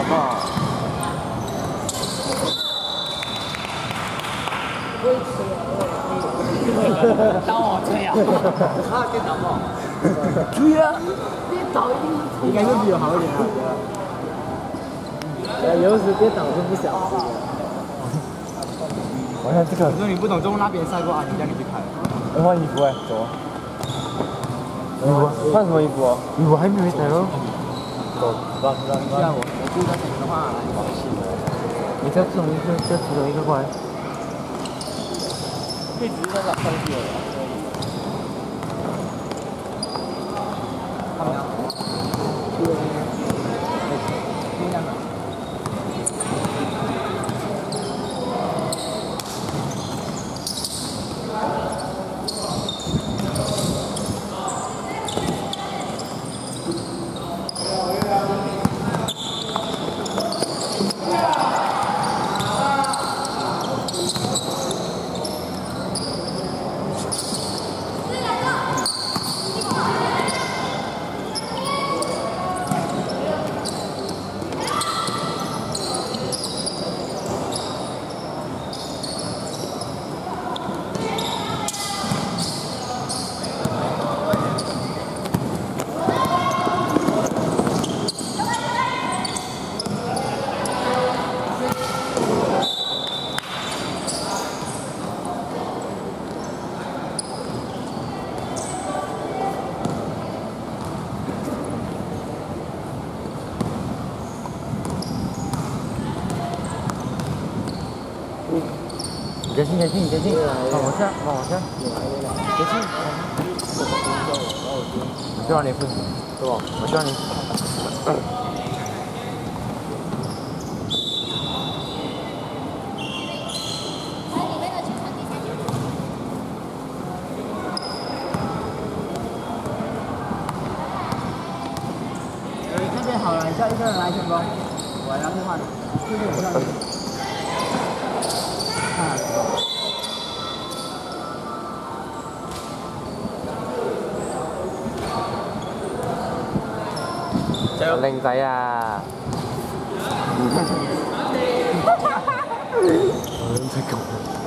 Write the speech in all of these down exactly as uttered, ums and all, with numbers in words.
哦。 当我吹啊！ 啊，电脑吗？ 对啊，电脑一定应该是比我好一点啊。对，有时电脑就不小心了。我看这个，如果你不懂中国那边赛过啊，你叫你去看。要换衣服哎，走啊。衣服？换什么衣服啊？衣服还没没带喽。走，让让让我，我住在这里的话，来保险。你再其中一个，再其中一个过来。可以直接在上去了。好了。对。这样的。别进，别进，别进，往往下，往往下，别进。我需要你负责，是吧？我需要你。这边好了，你叫一个人来先锋，我要去换。这边我需要你。靚仔啊！兩隻狗。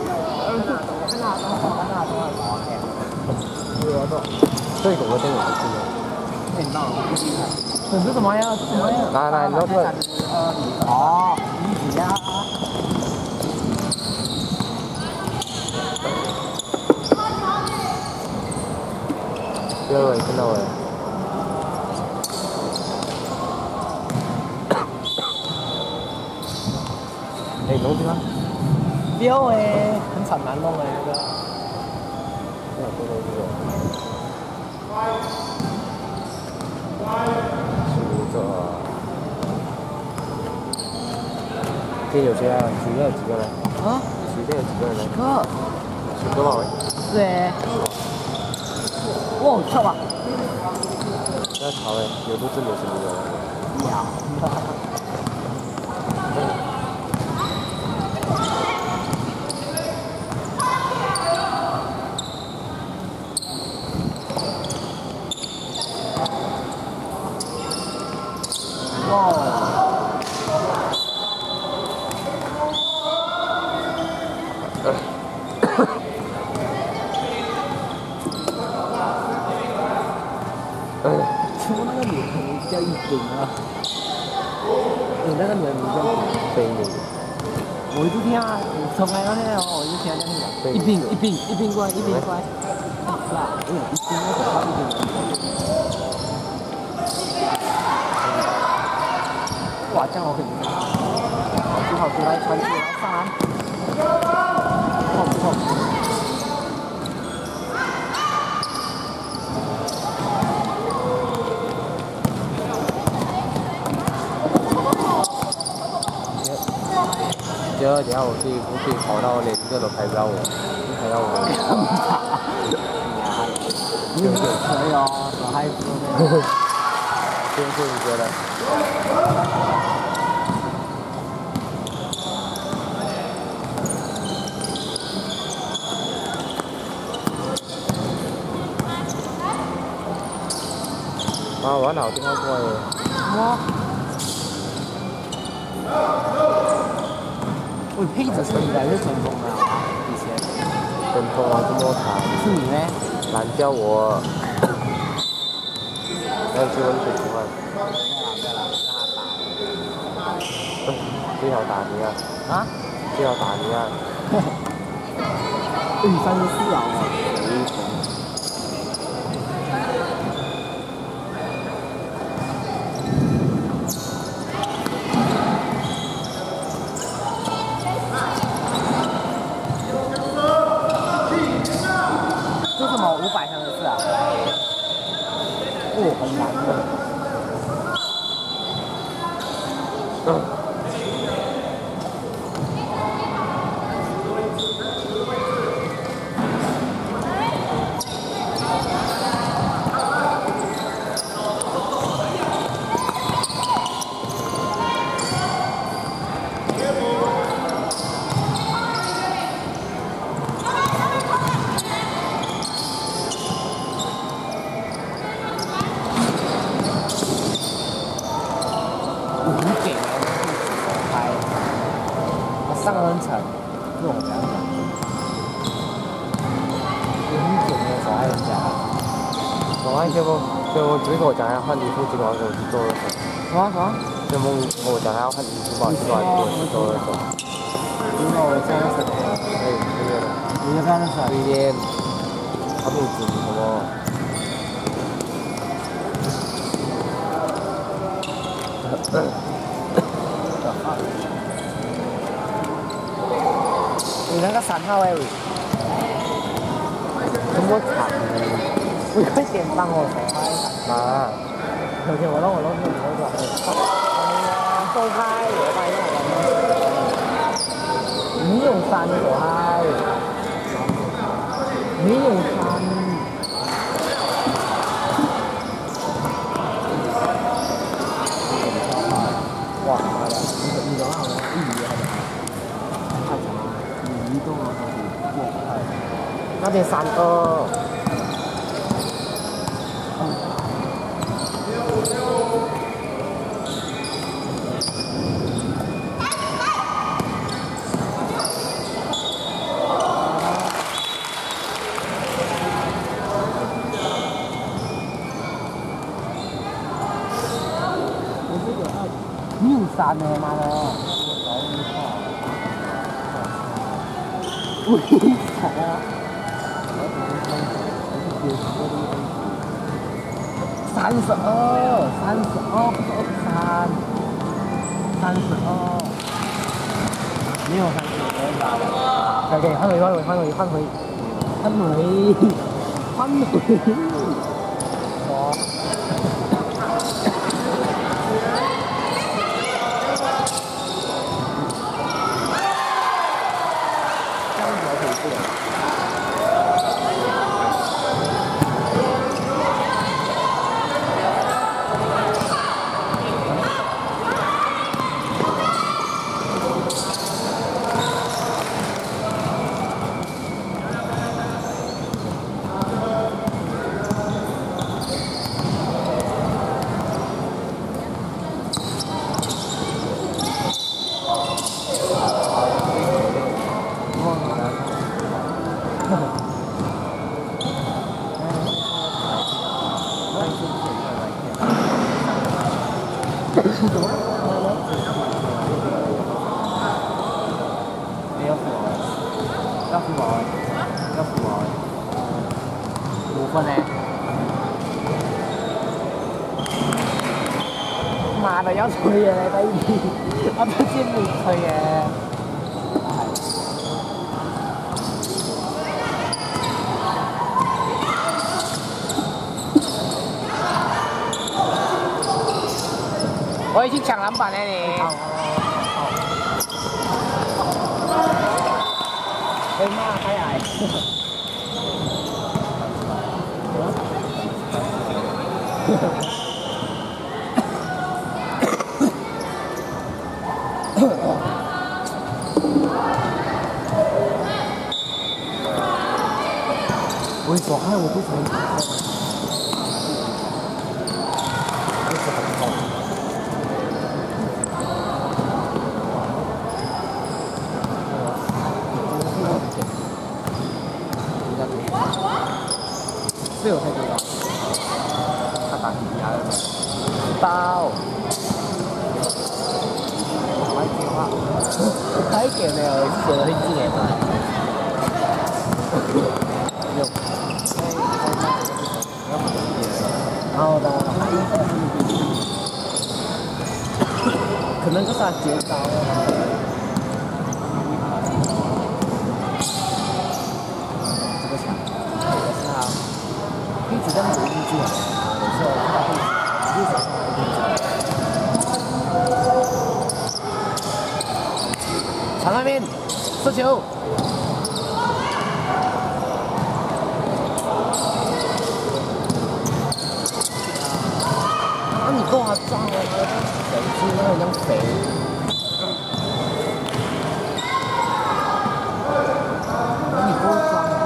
这狗狗真有趣的。听到了。这是什么呀？什么呀？来来，你都对。哦，一起呀。第二位看到了。哎，弄去吗？标诶，很惨难弄诶，那个。这多多这个。输着。今天有谁啊？今天有几个人？啊？今天有几个人？几个？十个吧？是诶。哇，跳吧！不要吵诶，有录制没什么的。鸟。出那个女的名字叫一冰啊，你那个女的名字叫冰冰。我一直听啊，从来到现在我一直听她叫一冰一冰一冰过来一冰过来，是吧？嗯，一冰那个叫一冰。哇，这样我很厉害。好，好，出来传球来上篮，不错不错。等下我可以我可以跑到连一个都拍不到我，拍到我。你很可以哦，小孩子呢？真是你觉得？啊，玩好电话过来。哇！ 喂，配置是应该是顺丰的啊，以前。 顺丰啊，这么惨。 是你咩？ 懒叫我。要去温水煮饭。 对了对了，让他打。 最好打你啊！ 啊？ 最好打你啊！ 哎，三十四啊！水桶。这什么五百三十四啊？哦，很难的。 嗯。 上恩城，这种比较难。有很久没有手爱人家了。 手爱就就我只跟我讲要换衣服，结果我去做了手。 什么什么？ 就梦跟我讲还要换衣服吧，结果我去做了手。 因为我现在是哎，这个。 你要不要认识？ 最近他们组什么？ 你那个三号哎， 这么长呢？ 你快点帮我手开啊！ 有天我让我老师我说，手开，我发现我没有三手开，没有三。哇，妈的，你你等下我一移还是？看什么？你移动了还是过开？ 那边三个。 没有三呢，妈的！我操！三十二，三十二，不是二十三，三十二，没有三十二，再给换回，换回，换回，换回，换回，换回，哦。你要付我？要付我？要付我？五分呢？媽的，有吹嘢你睇住，我都知沒吹嘢。我已經搶籃板了你。好。被罵太矮。我一走开，我肚子很疼。肚子很痛。 队友才多高？ 他打底下的。 包。 我还电话。 太给没有，写的很近哎。有。好的。可能就是他接招了。这个强，也是他，一直在努力住啊，有时候他会右手上来一点长那边射球。啊！你跟我撞了，谁知道那样肥？那你跟我撞了。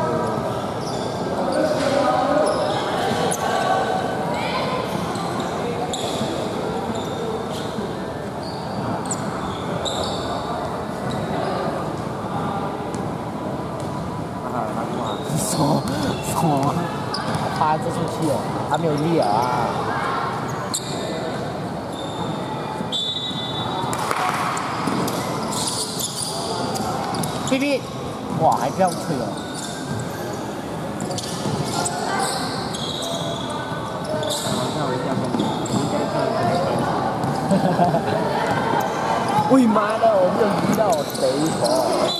什么什么？他这出去了，还没有力啊！B B， 哇，还这样吹哦！喂妈的，我没有遇到谁球。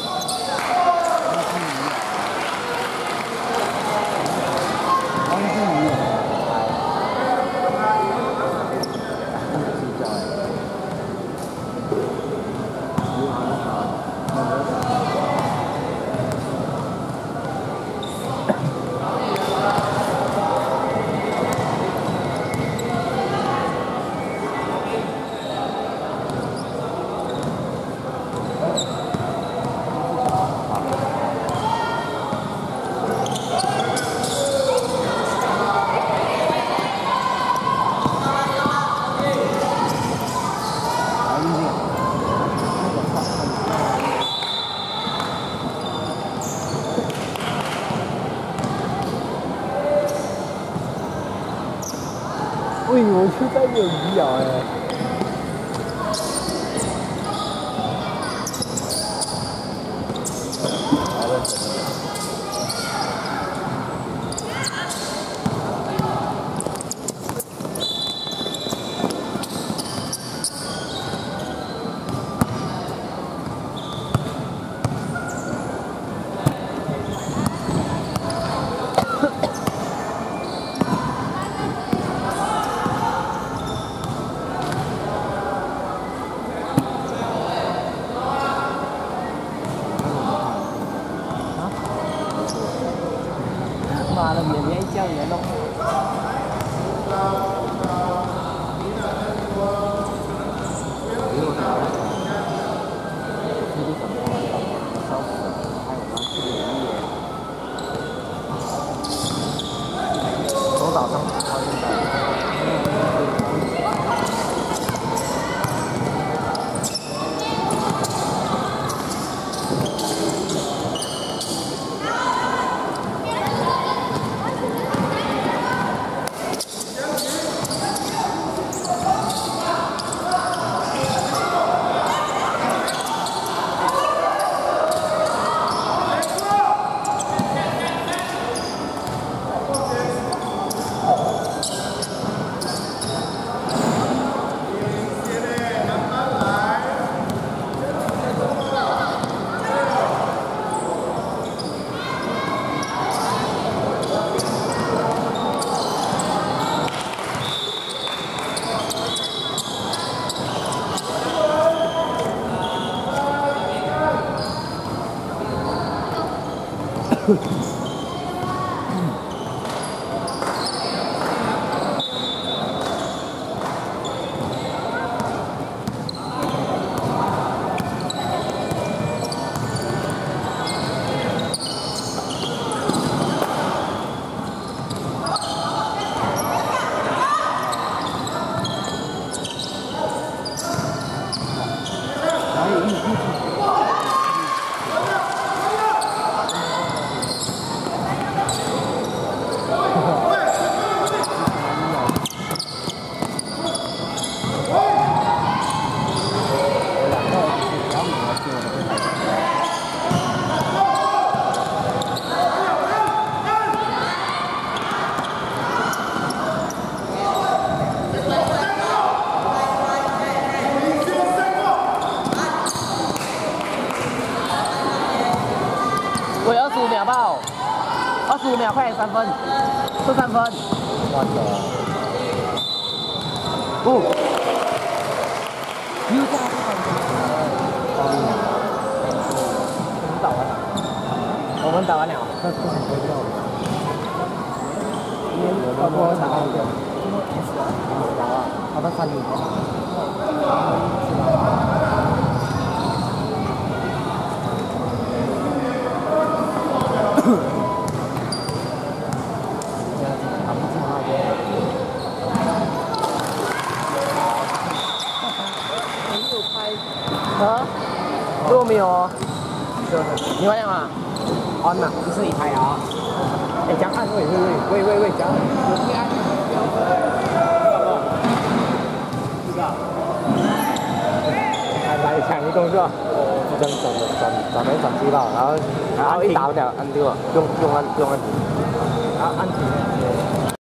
喂，我就在有鱼咬哎。好的。妈的，绵绵一叫人弄。从早上到现在。 好不好？二十五秒，快点三分，就三分。 完了。 不。又加一分。我们打完了。我们打完了。 那不想回掉了。 我我打完了。 好的，三零。 啊？如果没有哦，你发现吗？按呐，不是一台啊。哎，讲按，喂喂喂喂喂喂，讲，你按。 来抢一动作，这样转的转转来转去吧，然后然后一打不了按六，用用按用按， 然后按停。